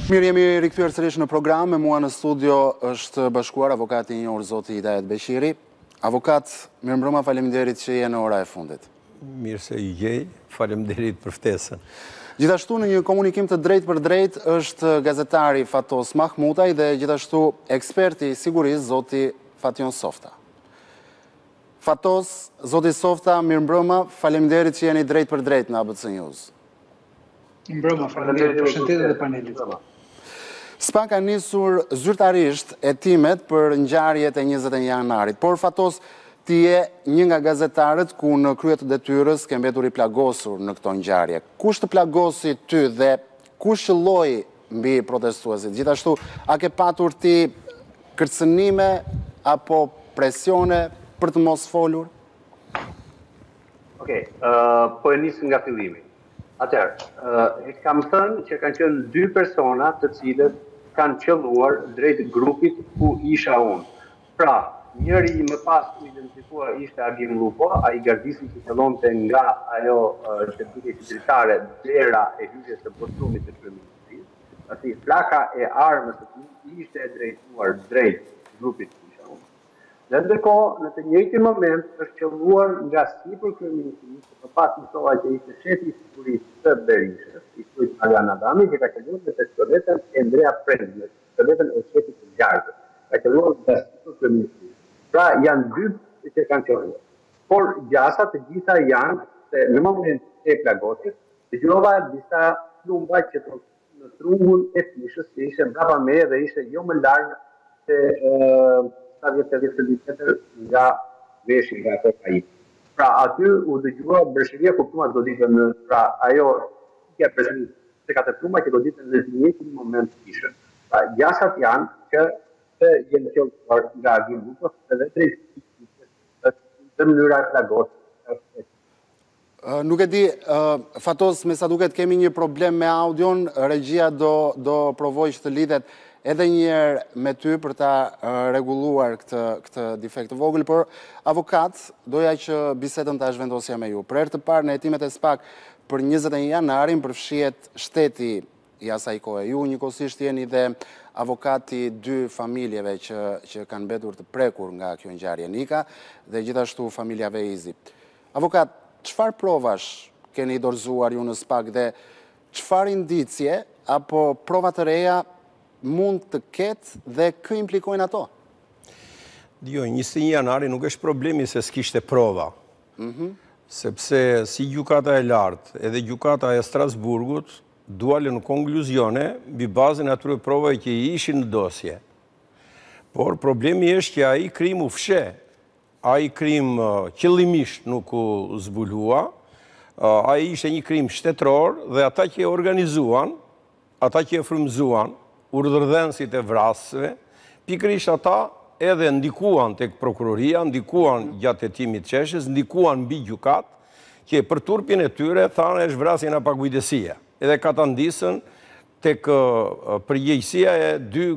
Mirë, jemi rikthyer sërish në program. Me mua në studio është bashkuar avokati i njohur zoti Hidayet Beshiri. Avokat, mirëmbrëma, faleminderit që je në ora e fundit. Mirë se i gjej, faleminderit për ftesën. Gjithashtu në një komunikim të drejtë për drejtë është gazetari Fatos Mahmutaj dhe gjithashtu eksperti i sigurisë zoti Fation Softa. Fatos, zoti Softa, mirëmbrëma, faleminderit që jeni drejtë për drejtë në ABC News. Mirëmbrëma, faleminderit për shëndetit dhe panelit. SPA ka nisur zyrtarisht hetimet për ngjarjet e 21 janarit, por Fatos, ti je një nga gazetarët ku në krye të detyrës ke mbetur i plagosur në këto ngjarje. Kush të plagosi ty dhe kush qëlloi mbi protestuesit? Gjithashtu, a ke patur ti kërcënime apo presione për të mos folur? Okej, po e nis nga fillimi. Atëherë, kam thënë që kanë qenë dy persona të cilët kanë qelluar drejt grupit ku isha unë. Pra, njëri më pas u identifikuar ishte Agim Lupo, ai gardisi që qellonte nga ajo shërbime qytetare dera e hyrjes së postrumit të kryeministrisë. Pasi flaka e armës së tij ishte e drejtuar drejt grupit ku isha unë. Dhe ndërkohë, në të njëjtin moment është qelluar nga sipër kryeministrisë, më pas mësova që ishte shefi i sigurisë të Berishës, i quajtur Arjan Adami, që ka qelluar në pistoletën e Andrea Prendë, pistoletën e shefit të gjartë. Ka qelluar nga sipër kryeministrisë. Pra janë dy që kanë qelluar. Por gjasa të gjitha janë se në moment e plagosit, dëgjova disa plumba që në trungun e fishës, që ishte brapa me dhe ishte jo më larg se 70 cm nga veshi nga ato ai. Pra aty u dëgjua bërshëria kuptuar goditën në pra ajo që presidenti se ka të plumba që goditën në të njëjtin moment fishën. Pra gjasat janë që jenë qelluar nga Agim Lupo dhe drejt në mënyra plagosit. Nuk e di, Fatos, me sa duket kemi një problem me audion, regjia do provoj që të lidhet edhe njerë me ty për ta reguluar këtë defekt të vogël, por avokat, doja që bisedën ta zhvendosja me ju. Për herë të parë në hetimet e SPAK për 21 janarin përfshihet shteti i asaj kohe. Ju njëkohësisht jeni dhe avokati dy familjeve që kanë mbetur të prekur nga kjo ngjarje Nika dhe gjithashtu familja Veizi. Avokat, çfarë provash keni dorëzuar ju në SPAK dhe çfarë indicje apo prova të reja mund të ketë dhe kë implikojnë ato? Jo, 21 janari nuk është problemi se s'kishte prova. Sepse si gjykata e lartë edhe gjykata e Strasburgut dualën në konkluzione mbi bazën e atyre provave që i ishin në dosje. Por problemi është që ai krim u fshe. Ai krim qëllimisht nuk u zbulua. Ai ishte një krim shtetëror dhe ata që e organizuan, ata që e frymëzuan, urdhërdhënësit e vrasësve, pikërisht ata edhe ndikuan tek prokuroria, ndikuan gjatë hetimit çështjes, ndikuan mbi gjykat, që për turpin e tyre thanë është vrasje nga pakujdesia. Edhe ka ta ndisën tek përgjegjësia e dy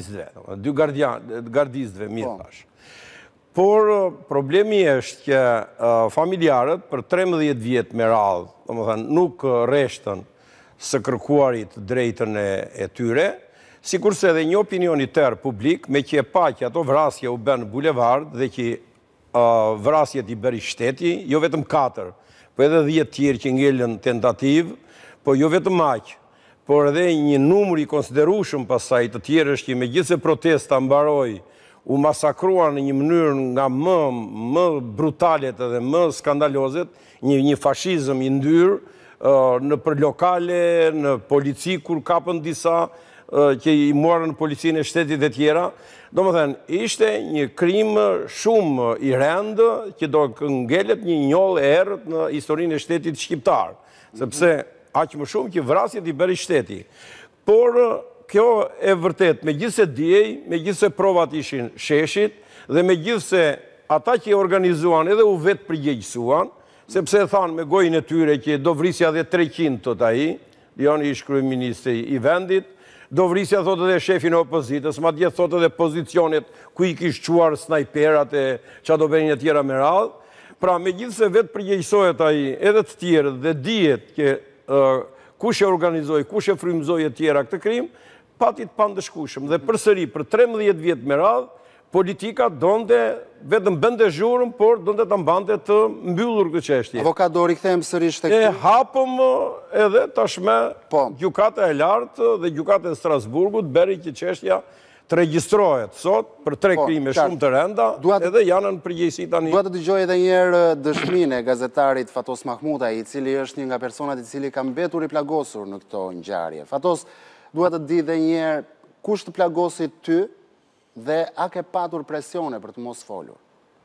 gardistëve, mirë thash. Por problemi është që familjarët për 13 vjet me radhë, domethënë nuk rreshtën së kërkuarit drejtën e tyre, sikurse edhe një opinion i tërë publik, me që e pa që ato vrasje u bën bulevard dhe që vrasjet i bëri shteti, jo vetëm 4, po edhe 10 tjerë që ngelen tentativ, po jo vetëm aq, por edhe një numër i konsiderueshëm pasaj të tjerë është që megjithëse protesta mbaroi, u masakruan në një mënyrë nga më brutalet edhe më skandalozet, një fashizëm i ndyrë, në për lokale, në polici, kur kapën disa që i morën në policinë e shtetit e tjera. Do më thënë, ishte një krim shumë i rendë që do ngelet një njollë e errët në historinë e shtetit shqiptar, sepse aq më shumë që vrasjet i bëri shteti. Por kjo e vërtet, me gjithse djej, me gjithse provat ishin sheshit, dhe me gjithse ata që organizuan edhe u vetë përgjegjësuan, sepse thanë me gojnë e tyre që do vrisja dhe 300 tot ai, janë ish kryeministri i vendit, do vrisja thotë edhe shefin e opozitës, ma djetë thotë edhe pozicionet ku i kishë quar snajperat e qa do bërin e tjera me radhë. Pra me gjithë se vetë përgjegjësohet ai edhe të tjerë dhe dihet që kush e organizoi, kush e frymëzoi e tjera këtë krim, pati të pandëshkueshëm dhe përsëri për 13 vjet me radhë politika donte vetëm bënte zhurmë, por donte ta mbante të mbyllur këtë çështje. Avokat, do rikthehem sërish tek E hapëm edhe tashmë Po. gjykata e lartë dhe gjykata e Strasburgut bëri që çështja të regjistrohet sot për 3 krime shumë të rënda, edhe janë në përgjegjësi tani. Dua të dëgjoj edhe një herë dëshminë e gazetarit Fatos Mahmutaj, i cili është një nga personat i cili ka mbetur i plagosur në këto ngjarje. Fatos, dua të di edhe një herë kush të plagosi ty dhe a ke patur presione për të mos folur?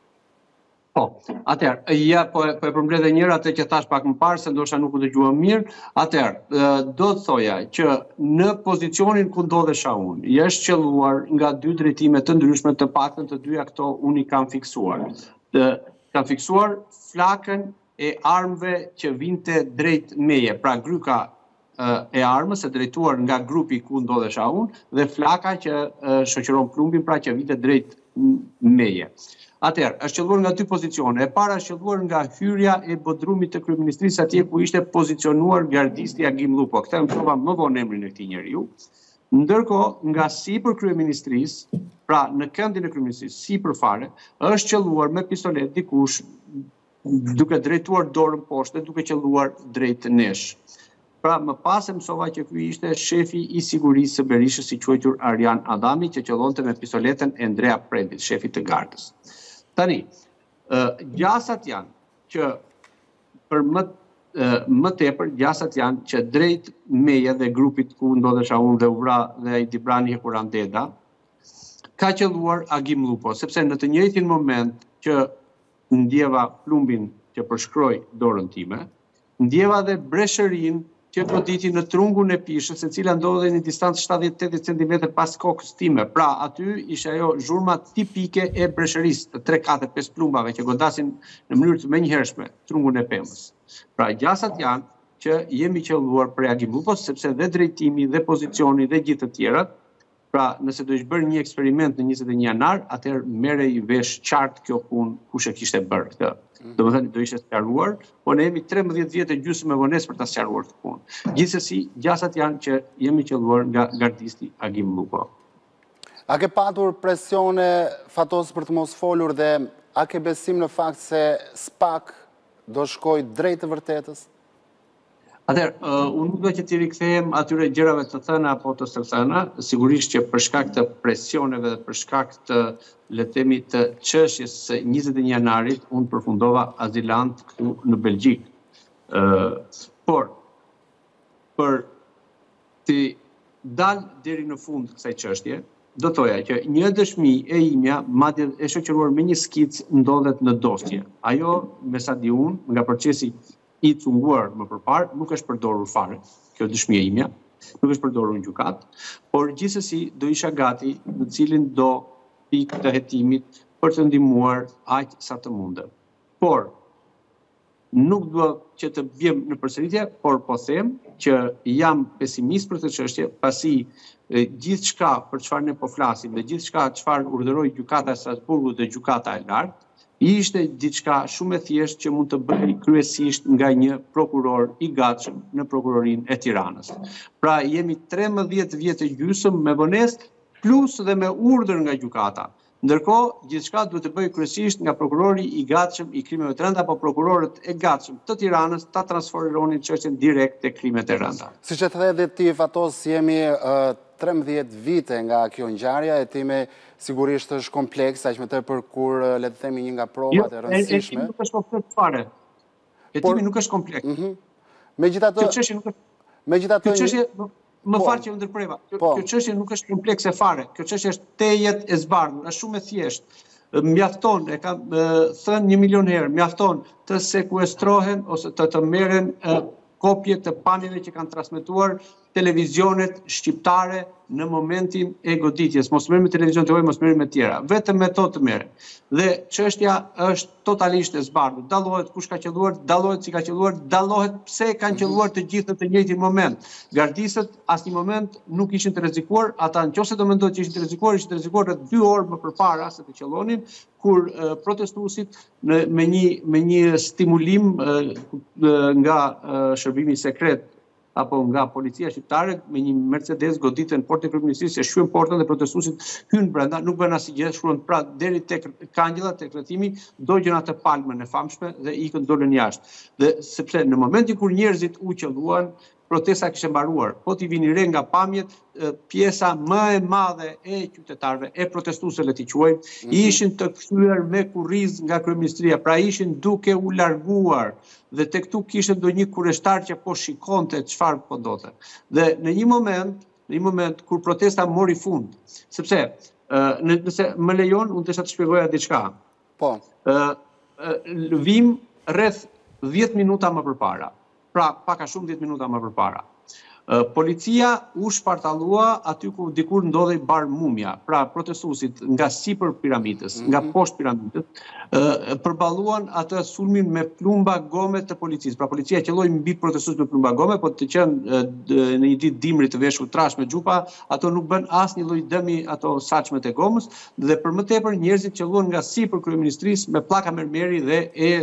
Po, atëherë, ja, po e përmbledh edhe një herë atë që thash pak më parë, se ndoshta nuk u dëgjuam mirë. Atëherë, do të thoja që në pozicionin ku ndodhesha unë, është qelluar nga 2 drejtime të ndryshme, të paktën të dyja këto unë i kam fiksuar. Kam fiksuar flakën e armëve që vinte drejt meje, pra gryka e armës e drejtuar nga grupi ku ndodhesha unë, dhe flaka që shoqëron plumbin, pra që vinte drejt meje. Atëherë, është qelluar nga 2 pozicione. E para është qelluar nga hyrja e bodrumit të kryeministrisë atje ku ishte pozicionuar gardisti Agim Lupo. Këtë më trova më vonë emrin e këtij njeriu. Ndërkohë, nga sipër kryeministrisë, pra në këndin e kryeministrisë, sipër fare, është qelluar me pistolet dikush duke drejtuar dorën poshtë, duke qelluar drejt nesh. Pra, më pas e mësova që ky ishte shefi i sigurisë së Berishës, i quajtur Arjan Adami, që qellonte me pistoletën e Andrea Predit, shefi të gardës. Tani, gjasat janë që për më tepër gjasat janë që drejt meje dhe grupit ku ndodhesha unë dhe uvra dhe i Dibrani Hekuran Deda, ka qelluar Agim Lupo, sepse në të njëjtin moment që ndjeva plumbin që përshkroi dorën time, ndjeva dhe breshërin që goditi në trungun e pishës, e cila ndodhej në distancë 70-80 cm pas kokës time. Pra, aty ishte ajo zhurma tipike e breshërisë, të 3-4-5 plumbave që godasin në mënyrë të menjëhershme trungun e pemës. Pra, gjasat janë që jemi qelluar për Agim Lupo, sepse dhe drejtimi, dhe pozicioni, dhe gjithë të tjerat. Pra, nëse do ishte bërë një eksperiment në 21 janar, atëherë merrej vesh qartë kjo punë kush e kishte bërë këtë. Domethënë do ishte sqaruar, po ne jemi 13 vjet e gjysmë me vonesë për ta sqaruar këtë punë. Gjithsesi, gjasat janë që jemi qelluar nga gardisti Agim Lupo. A ke patur presione, Fatos, për të mos folur dhe a ke besim në fakt se SPAK do shkoj drejt të vërtetës? Atëherë, unë nuk do që t'i rikthehem atyre gjërave të thëna apo të së thëna, sigurisht që për shkak të presioneve dhe për shkak të, le të themi, të çështjes së 21 janarit, unë përfundova azilant këtu në Belgjik. Por, për të dalë deri në fund kësaj çështje, do thoja që një dëshmi e imja, madje e shoqëruar me një skicë, ndodhet në dosje. Ajo, me sa di unë, nga procesi i cunguar më përpar, nuk është përdorur fare, kjo dëshmi e imja, nuk është përdorur në gjykat, por gjithsesi do isha gati në cilin do pikë të hetimit për të ndihmuar aq sa të mundem. Por, nuk do që të bjem në përsëritje, por po them që jam pesimist për të çështje, pasi gjithçka për çfarë ne po flasim dhe gjithçka çfarë urdhëroi gjykata e Strasburgut dhe gjykata e lartë, ishte diçka shumë e thjeshtë që mund të bëhej kryesisht nga një prokuror i gatshëm në prokurorinë e Tiranës. Pra jemi 13 vjet e gjysmë me vonesë, plus dhe me urdhër nga gjykata. Ndërkohë, gjithçka duhet të bëhej kryesisht nga prokurori i gatshëm i krimeve të rënda, apo prokurorët e gatshëm të Tiranës ta transferonin çështjen direkt te krimet e rënda. Siç e the edhe ti, Fatos, jemi 13 vite nga kjo ngjarje, e time sigurisht është kompleks, aq më tepër kur le të themi një nga provat e rëndësishme. Jo, nuk është kompleks fare. Hetimi nuk është kompleks. Megjithatë, kjo çështje më fal që ndërpreva. Kjo çështje nuk është komplekse fare. Kjo çështje është tejet e zbardhur, është shumë e thjeshtë. Mjafton, e kam thënë 1 milion herë, mjafton të sekuestrohen ose të merren kopje të pamjeve që kanë transmetuar televizionet shqiptare në momentin e goditjes. Mos merrem me televizion të huaj, mos merrem me tjera. Vetëm me to të merrem. Dhe çështja është totalisht e zbardhur. Dallohet kush ka qelluar, dallohet si ka qelluar, dallohet pse kanë qelluar të gjithë në të njëjtin moment. Gardistët asnjë moment nuk ishin të rrezikuar, ata nëse do mendojnë që ishin të rrezikuar rreth 2 orë më përpara se të qellonin, kur protestuesit me një stimulim nga shërbimi sekret apo nga policia shqiptare me një Mercedes goditën në portën e kryeministrisë, e shkruajnë portën dhe protestuesit hynë brenda, nuk bën asgjë, shkruan pra deri tek kangjella, tek rrethimi, dogjën atë palmën e famshme dhe ikën dolën jashtë. Dhe sepse në momentin kur njerëzit u qelluan, protesta kishte mbaruar. Po t'i vini re nga pamjet, pjesa më e madhe e qytetarëve, e protestuesve le t'i quajmë, ishin të kthyer me kurriz nga kryeministria, pra ishin duke u larguar. Dhe tek këtu kishte ndonjë kurreshtar që po shikonte çfarë po ndodhte. Dhe në një moment kur protesta mori fund, sepse nëse më lejon, unë desha të shpjegoja diçka. Po. Vim rreth 10 minuta më përpara. Pra, pak a shumë 10 minuta më përpara. Policia u shpartallua aty ku dikur ndodhej bar Mumja, pra protestuesit nga sipër piramidës, nga poshtë piramidës, përballuan atë sulmin me plumba gome të policisë. Pra policia qelloi mbi protestuesit me plumba gome, po të qenë në një ditë dimri të veshur trash me xhupa, ato nuk bën asnjë lloj dëmi ato saçmet e gomës, dhe për më tepër njerëzit qelluan nga sipër kryeministrisë me pllaka mermeri dhe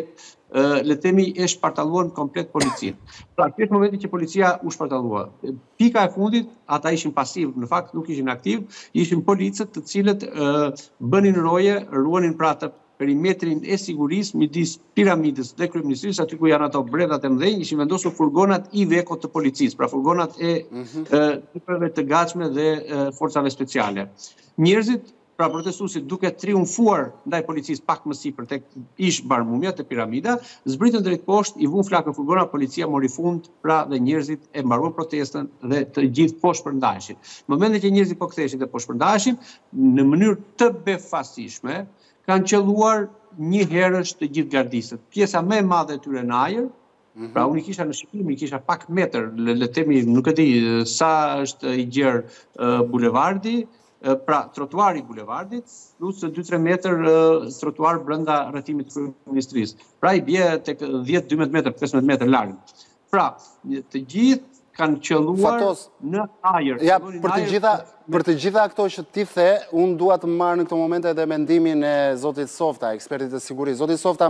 le themi e shpartalluan komplet policinë. Pra, në momentin që policia u shpartallua. Pika e fundit, ata ishin pasiv, në fakt nuk ishin aktiv, ishin policët të cilët bënin roje, ruanin pra të perimetrin e sigurisë midis piramidës dhe kryeministrisë, aty ku janë ato bredhat e mëdhenj, ishin vendosur furgonat Iveco të policisë, pra furgonat e tipeve të gatshme dhe forcave speciale. Njerëzit, pra protestuesit duke triumfuar ndaj policisë pak më sipër tek ish bar Mumja te piramida, zbritën drejt poshtë, i vun flakën furgona, policia mori fund, pra dhe njerëzit e mbaruan protestën dhe të gjithë po shpërndaheshin. Në momentin që njerëzit po ktheheshin dhe po shpërndaheshin, në mënyrë të befasishme, kanë qelluar një herësh të gjithë gardistët. Pjesa më e madhe e tyre në ajër, pra unë i kisha në shikim, i kisha pak metër, le themi, nuk e di sa është i gjerë bulevardi, pra trotuari i bulevardit, plus 2-3 metër trotuar brenda rrethimit të kryeministrisë. Pra i bie tek 10-12 metër, 15 metër larg. Pra, të gjithë kanë qelluar në ajër. Ja, për të gjitha këto që ti the, unë dua të marr në këto momente edhe mendimin e zotit Softa, ekspertit të sigurisë. Zoti Softa,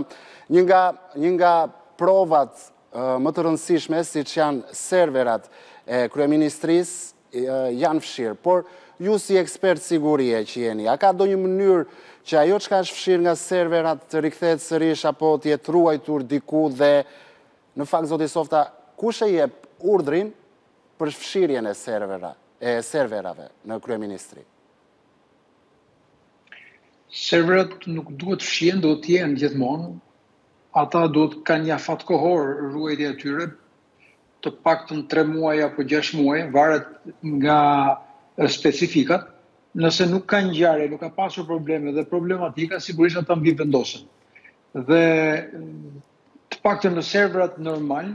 një nga provat më të rëndësishme, siç janë serverat e kryeministrisë, janë fshirë, por ju si ekspert sigurie që jeni, a ka do një mënyrë që ajo që ka është fshirë nga serverat të rikthehet sërish apo të jetë ruajtur diku dhe në fakt zoti Softa, kush e jep urdhrin për fshirjen e serverave në kryeministri? Serverat nuk duhet fshihen, do të jenë gjithmonë. Ata duhet kanë një fatkohor ruajtje e tyre, të paktën 3 muaj apo 6 muaj, varet nga specifikat. Nëse nuk ka ngjarje, nuk ka pasur probleme dhe problematika, sigurisht ata mbi vendosen. Dhe të paktën në serverat normal,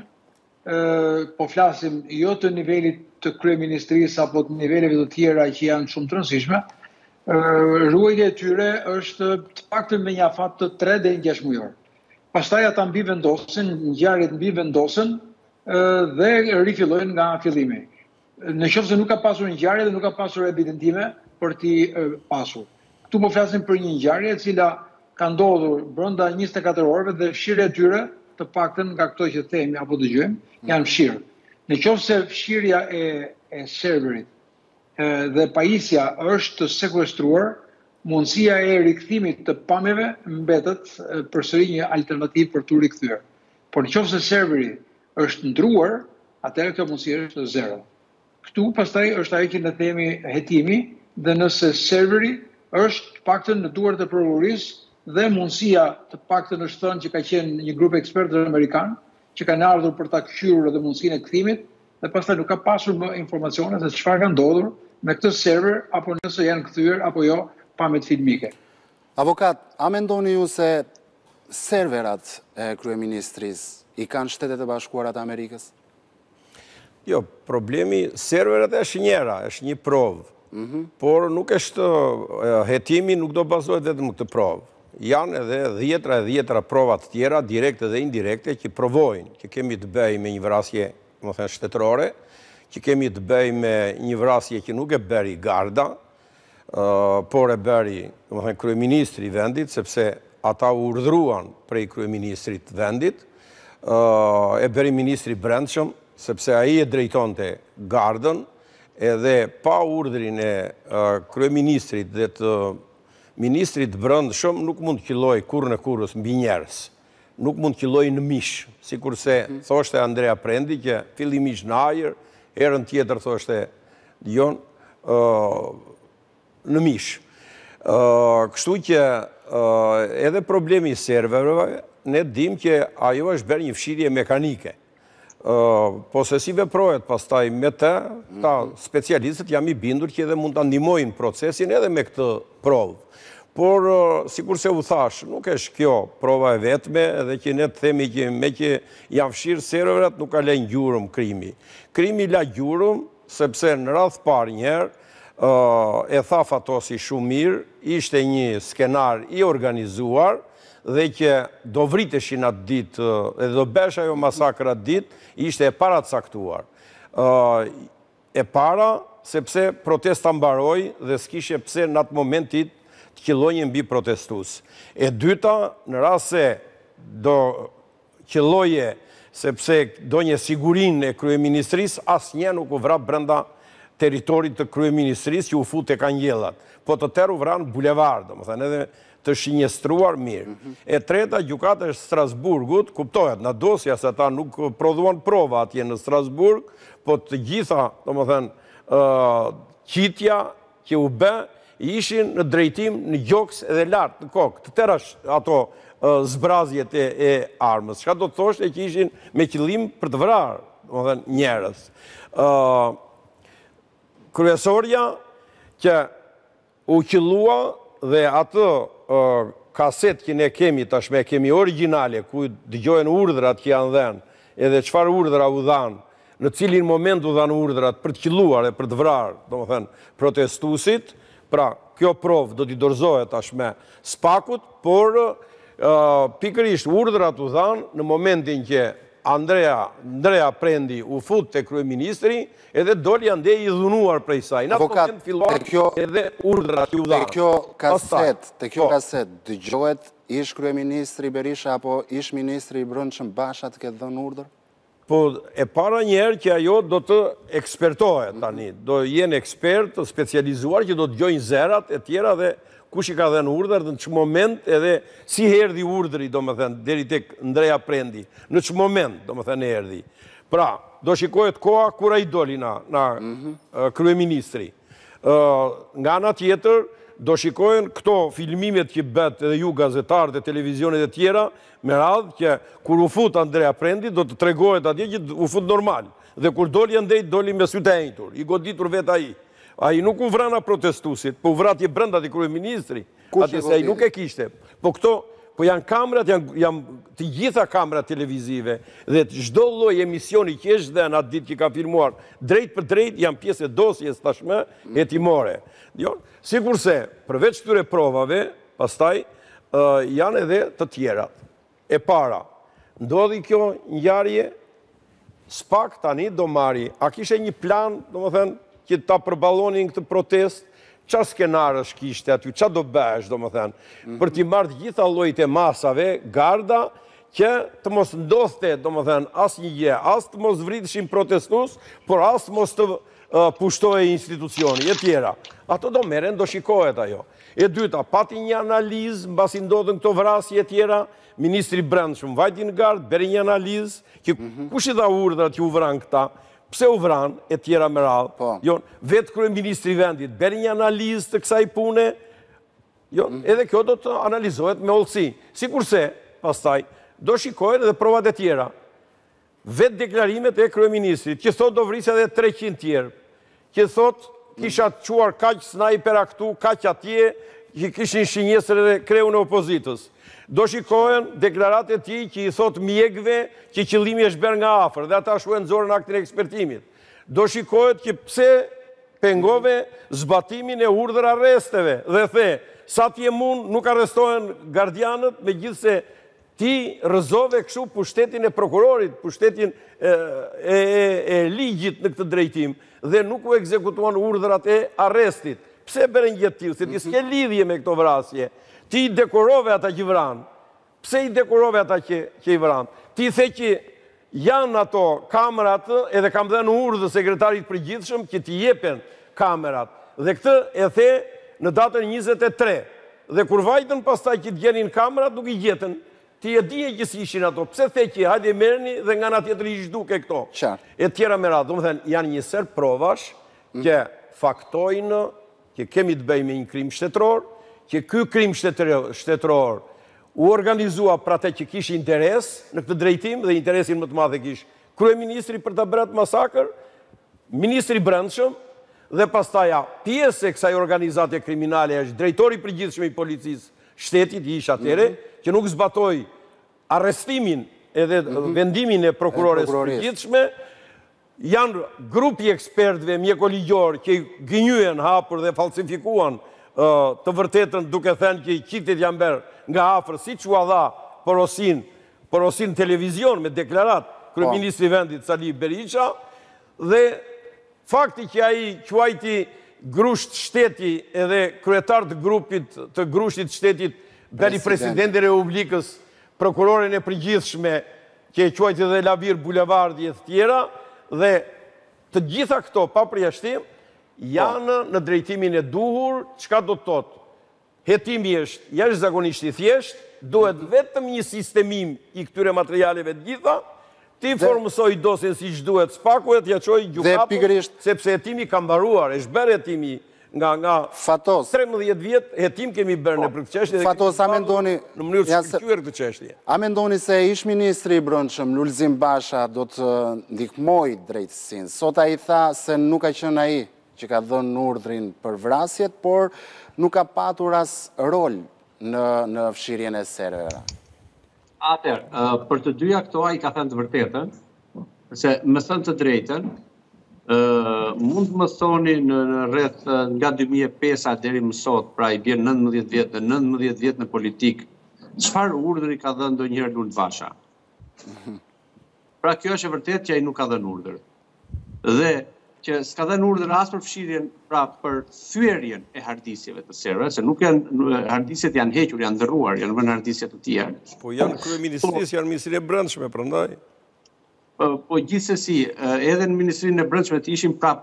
po flasim jo të nivelit të kryeministrisë apo të niveleve të tjera që janë shumë të rëndësishme, ruajtja e tyre është të paktën me një afat të 3 deri në 6 mujor. Pastaj ata mbi vendosen, ngjarjet mbi vendosen dhe rifillojnë nga fillimi. Në qoftë se nuk ka pasur ngjarje dhe nuk ka pasur evidentime për t'i pasur. Këtu po flasim për një ngjarje e cila ka ndodhur brenda 24 orëve dhe fshirja e tyre, të paktën nga këto që themi apo dëgjojmë, janë fshirë. Në qoftë se fshirja e serverit dhe pajisja është të sekuestruar, mundësia e rikthimit të pamjeve mbetet përsëri një alternativë për t'u rikthyer. Por në qoftë se serveri është ndruar, atëherë kjo mundësi është 0. Këtu pastaj është ajo që ne themi hetimi, dhe nëse serveri është të paktën në duart e prokurorisë dhe mundësia të paktën është thënë që ka qenë një grup ekspertësh amerikan që kanë ardhur për ta kthyer edhe mundësinë e kthimit, dhe pastaj nuk ka pasur më informacione se çfarë ka ndodhur me këtë server apo nëse janë kthyer apo jo pamjet filmike. Avokat, a mendoni ju se serverat e kryeministrisë i kanë Shtetet e Bashkuara të Amerikës? Jo, problemi, serverat është njëra, është një provë, por nuk është, hetimi nuk do bazohet vetëm në këtë provë. Janë edhe dhjetra provat tjera, direkte dhe indirekte, që provojnë, që kemi të bëj me një vrasje, më thënë, shtetërore, që kemi të bëj me një vrasje që nuk e bëri garda, por e bëri, më thënë, kryeministri i vendit, sepse ata urdhruan prej kryeministrit vendit, e bëri ministri brendshëm, sepse ai e drejtonte gardën, edhe pa urdhrin e kryeministrit dhe të ministrit brendshëm nuk mund të qelloj kurrë në kurrës mbi njerëz. Nuk mund të qelloj në mish, sikurse thoshte Andrea Prendi që fillimisht në ajër, herën tjetër thoshte Dion në mish. Kështu që edhe problemi i serverëve, ne dim që ajo është bërë një fshirje mekanike. Po se si veprohet pastaj me të, ta specialistët jam i bindur që edhe mund të ndihmojnë procesin edhe me këtë provë. Por, sikur se u thash, nuk është kjo prova e vetme, edhe që ne të themi që me që janë fshirë serverat, nuk ka lënë gjurëm krimi. Krimi la gjurëm, sepse në radhë parë njëherë, e tha Fatosi shumë mirë, ishte një skenar i organizuar, dhe që do vriteshin atë ditë, edhe do besh ajo masakra atë ditë, ishte e para të caktuar. E para, sepse protesta mbaroi dhe s'kishe pse në atë momentit të qellonje mbi protestus. E dyta, në rast se do qelloje sepse do një sigurin e kryeministrisë, asnjë nuk u vra brenda teritorit të kryeministrisë që u fut tek anjellat. Po të tërë u vran bulevard, domethënë edhe të shinjestruar mirë. E treta, gjykata e Strasburgut, kuptohet, në dosja se ata nuk prodhuan prova atje në Strasburg, po të gjitha, domethënë, qitja që u bë, ishin në drejtim në gjoks edhe lartë në kokë. Të tëra ato zbrazjet e armës. Çka do të thoshte që ishin me qëllim për të vrarë, domethënë, njerëz. Kryesorja që u qellua dhe atë kaset që ne kemi tashme, kemi origjinale, ku dëgjohen urdhrat që janë dhënë, edhe çfarë urdhra u dhanë, në cilin moment u dhanë urdhrat për të qelluar e për të vrarë, domethënë, protestuesit. Pra, kjo provë do t'i dorëzohet tashme SPAK-ut, por pikërisht urdhrat u dhanë në momentin që Andrea Prendi u fut te kryeministri, edhe doli andej i dhunuar prej saj. Në atë moment filluan edhe urdhrat u dhanë. Te kjo kaset dëgjohet ish kryeministri Berisha apo ish ministri i Brendshëm Basha të ketë dhënë urdhër? Po e para njerë që ajo do të ekspertohet tani, do jenë ekspert të specializuar që do të gjojnë zerat e tjera dhe kush i ka dhenë urdhër dhe në që moment edhe si herdi urdhëri, do më thënë, deri tek Andrea Prendi, në që moment, do më thënë, herdi. Pra, do shikohet koha kura i doli na kryeministri. Nga ana tjetër, do shikohen këto filmimet që bët edhe ju gazetarët e televizionit e tjera, me radhë që kur u fut Andrea Prendi, do të tregohet atje që u fut normal. Dhe kur doli andej, doli me sytë e njëtur, i goditur vetë ai. Ai nuk u vrana protestusit, po u vratje brenda të kryeministri, atje se ai nuk e kishte. Po këto, po janë kamrat, janë të gjitha kamrat televizive, dhe çdo lloj emisioni që është dhënë atë ditë që ka filmuar, drejt për drejt janë pjesë e dosjes tashmë hetimore. Sikurse, përveç këtyre provave, pastaj janë edhe të tjerat. E para, ndodhi kjo ngjarje, SPAK tani do marri, a kishe një plan, domethënë, që ta përballonin këtë protest, qa skenarësh kishte aty, qa do bësh, domethënë, për t'i marrë gjitha llojit e masave, garda, që të mos ndodhte, domethënë, asnjë gjë, as të mos vriteshin protestues, por as mos të pushtohej institucioni e tjera. Ato do merren, do shikohet ajo. E dyta, pati një analizë mbasi ndodhen këto vrasje e tjera, ministri i Brendshëm vajti në gardë, bëri një analizë, që kush i dha urdhrat që u vran këta, pse u vran e tjera me radhë. Vetë kryeministri i vendit bëri një analizë të kësaj pune, edhe kjo do të analizohet me hollësi. Sikurse, pastaj, do shikohen edhe provat e tjera. Vetë deklarimet e kryeministrit, që thot do vrisja edhe 300 tjerë, që thot kisha të quar kaq snajpera këtu, kaq atje, që kishin shinjesër edhe kreun e opozitës. Do shikohen deklarat e ti që i thot mjekve që qëllimi është bërë nga afër, dhe ata shuhen zorën aktin e ekspertimit. Do shikohet që pse pengove zbatimin e urdhër arresteve, dhe the, sa t'je mund nuk arrestohen gardianët, me gjithse ti rëzove këshu pushtetin e prokurorit, pushtetin e ligjit në këtë drejtim, dhe nuk u ekzekutuan urdhërat e arrestit. Pse bërën gjithë tjilë, se ti s'ke lidhje me këto vrasje. Ti i dekorove ata që vranë. Pse i dekorove ata që i vranë? Ti the që janë ato kamerat, edhe kam dhënë urdhë sekretarit përgjithshëm që t'i jepen kamerat. Dhe këtë e the në datën 23. Dhe kur vajtën pastaj që t'gjenin kamerat, nuk i gjetën. Ti e dije që si ishin ato. Pse the që hajde merrni dhe nga ana tjetër i zhduke këto. E tjera me radhë. Domethënë janë një ser provash që faktojnë që kemi të bëjmë një krim shtetëror, që ky krim shtetëror u organizua për atë që kishte interes në këtë drejtim dhe interesin më të madh e kishte kryeministri për ta bërë masakër, ministri i Brendshëm dhe pastaj pjesë e kësaj organizate kriminale është drejtori i përgjithshëm i policisë shtetit i ish atëre, që nuk zbatoi arrestimin edhe vendimin e prokurores përgjithshme. Janë grupi ekspertëve mjekoligjor që gënjyen, hapur dhe falsifikuan të vërtetën duke thënë që qiktit janë bërë nga afër, siç u dha porosin televizion me deklarat kryeministri i vendit Sali Berisha, dhe fakti që ai quajti grusht shteti edhe kryetar të grupit të grushtit shtetit bëri presidenti i Republikës, prokurorin e përgjithshme që e quajti dhe Lavir Bulevardi e të tjera, dhe të gjitha këto pa përjashtim janë në drejtimin e duhur. Çka do të thotë? Hetimi është jashtëzakonisht i thjesht, duhet vetëm një sistemim i këtyre materialeve të gjitha, ti formësoj dosjen siç duhet, spaku e t'ja çoj gjykatës, sepse hetimi ka mbaruar, është bërë hetimi nga 13 vjet, hetim kemi bërë në për këtë çështje. Fatos, a mendoni në mënyrë të shkëlqyer këtë çështje? A mendoni se ish ministri i Brendshëm Lulzim Basha do të ndihmojë drejtësinë? Sot ai tha se nuk ka qenë ai që ka dhënë urdhrin për vrasjet, por nuk ka patur as rol në fshirjen e servera. Atëherë, për të dyja këto ai ka thënë të vërtetën, se më thënë të drejtën, mund të më thoni në rreth nga 2005 deri më sot, pra i bjen 19 vjet dhe 19 vjet në politik, çfarë urdhri ka dhënë ndonjëherë Lul Basha? Pra kjo është e vërtetë që ai nuk ka dhënë urdhër. Dhe që s'ka dhënë urdhër as për fshirjen, pra për thyerjen e hardisjeve të serverave, se nuk janë hardisjet janë hequr, janë ndërruar, janë vënë hardisje të tjera. Po janë kryeministrisë, janë ministri e Brendshme, prandaj. Po gjithsesi, edhe në Ministrinë e Brendshme të ishin prap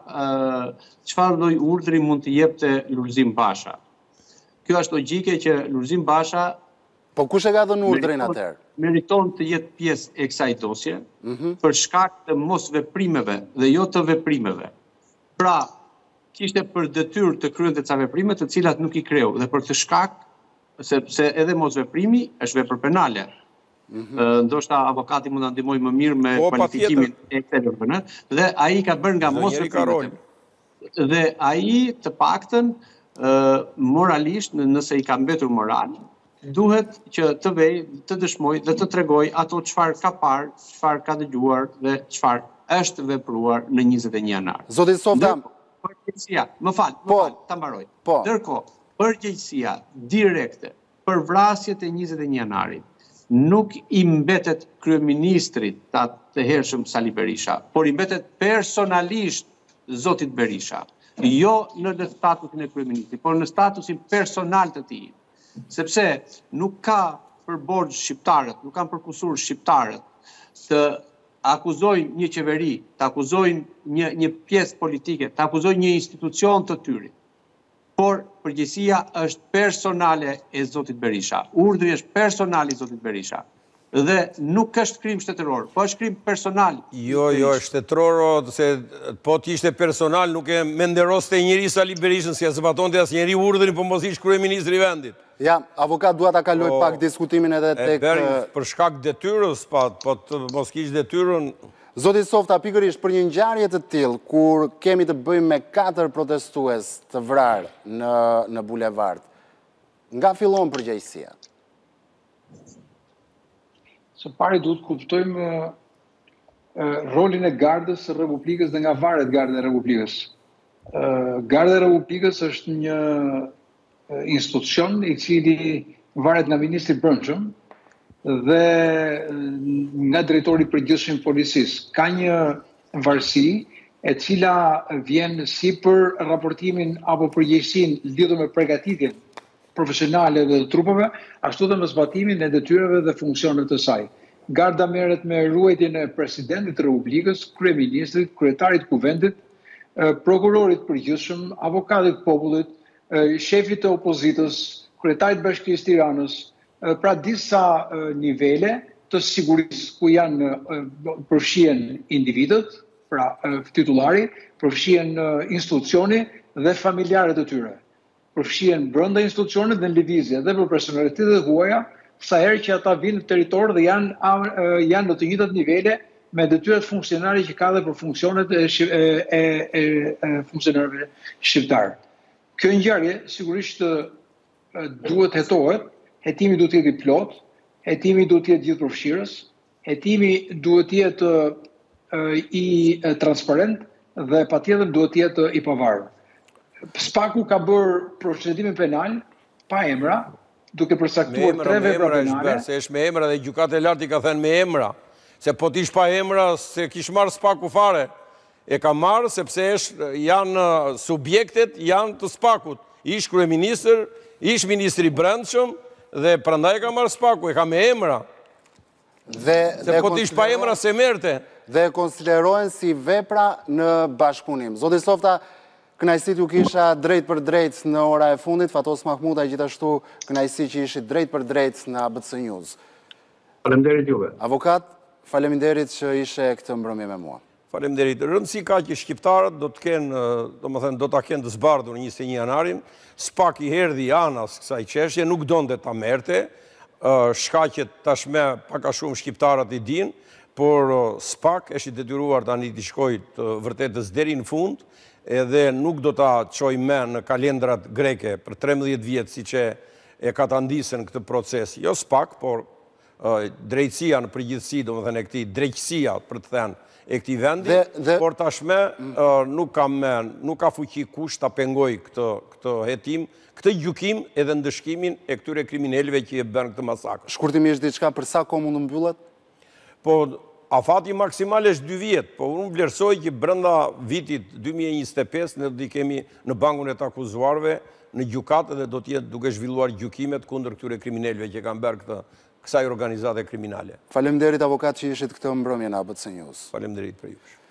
çfarë lloj urdhri mund të jepte Lulzim Basha. Kjo është logjike që Lulzim Basha po kush e ka dhënë urdhrin atëherë? Meriton të jetë pjesë e kësaj dosje për shkak të mos veprimeve dhe jo të veprimeve. Pra, kishte për detyrë të kryente ca veprime të cilat nuk i kreu, dhe për këtë shkak, sepse edhe mos veprimi është vepër penale. Ndoshta avokati mund ta ndihmojë më mirë me kualifikimin e këtij veprimi, dhe ai ka bërë nga mos veprimi. Dhe ai të paktën moralisht, nëse i ka mbetur moral, duhet që të vej, të dëshmoj dhe të tregoj ato çfarë ka parë, çfarë ka dëgjuar dhe çfarë është vepruar në 21 janar. Zoti Softa, përgjegjësia, më fal, ta mbaroj. Ndërkohë, përgjegjësia direkte për vrasjet e 21 janarit nuk i mbetet kryeministrit të hershëm Sali Berisha, por i mbetet personalisht zotit Berisha, jo në statusin e kryeministrit, por në statusin personal të tij. Sepse nuk ka për borxh shqiptarët, nuk kanë për kusur shqiptarët të akuzojnë një qeveri, të akuzojnë një pjesë politike, të akuzojnë një institucion të tyre. Por përgjegjësia është personale e zotit Berisha. Urdhri është personal i zotit Berisha. Dhe nuk është krim shtetëror, po është krim personal. Jo, shtetëror, se po t'ishte personal, nuk e menderoste njëri Sali Berishën, si e zbatonte as njëri urdhrin, po mos ish kryeministri i vendit. Ja, avokat dua ta kaloj pak diskutimin edhe tek për shkak detyrës, po mos kish detyrën. Zoti Softa, pikërisht për një ngjarje të tillë, kur kemi të bëjmë me 4 protestues të vrarë në bulevard, nga fillon përgjegjësia? Së pari duhet kuptojmë rolin e Gardës së Republikës dhe nga varet Garda e Republikës. Garda e Republikës është një institucion i cili varet nga ministri i Brendshëm dhe nga drejtori i përgjithshëm i policisë. Ka një varësi e cila vjen si për raportimin apo përgjegjësinë lidhur me përgatitjen profesionale dhe të trupave, ashtu dhe me zbatimin e detyrave dhe funksionet të saj. Garda merret me ruajtjen e presidentit të Republikës, kryeministrit, kryetarit të kuvendit, prokurorit përgjithshëm, avokatit popullit, shefit të opozitës, kryetarit bashkisë Tiranës, pra disa nivele të sigurisë ku janë përfshihen individët, pra titullari, përfshihen institucioni dhe familjarët e tyre. Përfshihen brenda institucionit dhe në lëvizje dhe për personalitetet huaja, sa herë që ata vinë në territor dhe janë në të njëjtat nivele me detyrat funksionari që ka dhe për funksionet e funksionarëve shqiptar. Kjo ngjarje sigurisht duhet hetohet, hetimi duhet të jetë i plot, hetimi duhet të jetë gjithëpërfshirës, hetimi duhet të jetë i transparent dhe patjetër duhet të jetë i pavarur. Spaku ka bërë procedimin penal pa emra, duke përcaktuar 3 vepra penale. Se është me emra dhe gjykata e lartë i ka thënë me emra. Se po t'ish pa emra, se kish marrë spaku fare. E ka marrë sepse janë subjektet, janë të spakut. Ish kryeministër, ish ministri brendshëm dhe prandaj e ka marrë spaku, e ka me emra. Se po t'ish pa emra se merte. Dhe konsiderohen si vepra në bashkëpunim. Zoti Softa, kënaqësit ju kisha drejt për drejt në ora e fundit, Fatos Mahmuda gjithashtu kënaqësi që ishit drejt për drejt në ABC News. Faleminderit juve. Avokat, faleminderit që ishe këtë mbrëmje me mua. Faleminderit. Rëndësi ka që shqiptarët do ta kenë të zbardhur 21 janarin, SPAK i erdhi anas kësaj çështje, nuk donte ta merrte, shkaqet tashme pak a shumë shqiptarët i dinë, por SPAK është i detyruar tani të shkojë të vërtetës deri në fund, edhe nuk do ta çojë me në kalendrat greke për 13 vjet siç e ka ta ndisën këtë proces. Jo SPAK, por drejtësia në përgjithësi, domethënë e këtij drejtësia për të thënë e këtij vendi, por tashme nuk ka fuqi kush ta pengoj këtë hetim, këtë gjykim edhe ndëshkimin e këtyre kriminalëve që e bën këtë masakër. Shkurtimisht diçka për sa kohë mund të mbyllet? Po afati maksimal është 2 vjet, po unë vlerësoj që brenda vitit 2025 ne do t'i kemi në bankun e të akuzuarve në gjykatë dhe do t'jetë duke zhvilluar gjykimet kundër këtyre kriminalëve që kanë bërë kësaj organizate kriminale. Faleminderit avokat që ishit këtë mbrëmje në ABC News. Faleminderit për ju.